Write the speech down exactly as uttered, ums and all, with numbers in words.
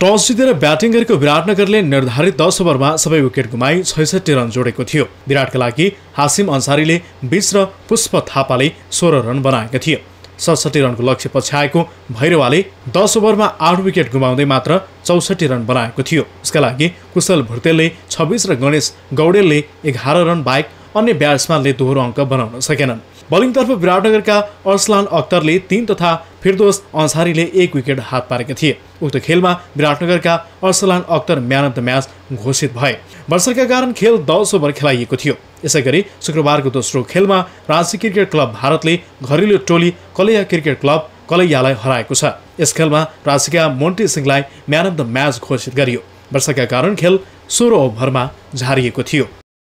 Toss जितेर batting गरेको विराटनगरले निर्धारित दस ओभरमा सबै विकेट गुमाई छैसठी रन जोडेको थियो। विराटका लागि हासिम अन्सारीले बीस र पुष्प थापाले सोह्र रन बनाएका थिए। सडसठी रनको लक्ष्य पछ्याएको भैरवाले दस ओभरमा आठ विकेट गुमाउँदै मात्र चौसठी रन बनाएको थियो। उसका लागि कुशल भुर्तेलले छब्बीस र गणेश गौडेलले एघार रन बाहेक अन्य ब्याट्सम्यानले दोहोरो अङ्क बनाउन सकेनन्। बलिङतर्फ विराटनगरका अर्सलान अख्तरले तीन तथा फिरदोस अन्सारीले एक विकेट हात पारेका थिए। उक्त खेलमा विराटनगरका Arsalan Akhtar man of the match घोषित भए। वर्षाका कारण खेल दस ओभर खेलाइएको थियो। यसैगरी शुक्रबारको दोस्रो खेलमा राज्य क्रिकेट क्लब भारतले घरेलु टोली कलैया क्रिकेट क्लब कलैयालाई हराएको छ। यस खेलमा राज्यका मोन्टी सिंहलाई म्यान अफ द म्याच घोषित गरियो। वर्षाका कारण खेल सोह्र ओभरमा झारिएको थियो।